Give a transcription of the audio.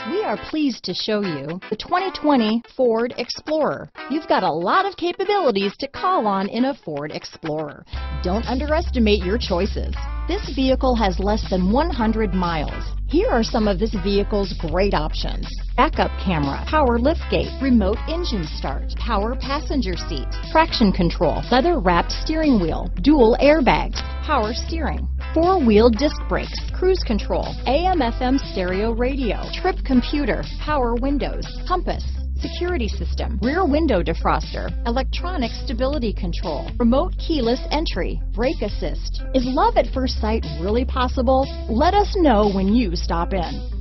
We are pleased to show you the 2020 Ford Explorer. You've got a lot of capabilities to call on in a Ford Explorer. Don't underestimate your choices. This vehicle has less than 100 miles. Here are some of this vehicle's great options: backup camera, power liftgate, remote engine start, power passenger seat, traction control, leather-wrapped steering wheel, dual airbags, power steering, four-wheel disc brakes, cruise control, AM/FM stereo radio, trip computer, power windows, compass, security system, rear window defroster, electronic stability control, remote keyless entry, brake assist. Is love at first sight really possible? Let us know when you stop in.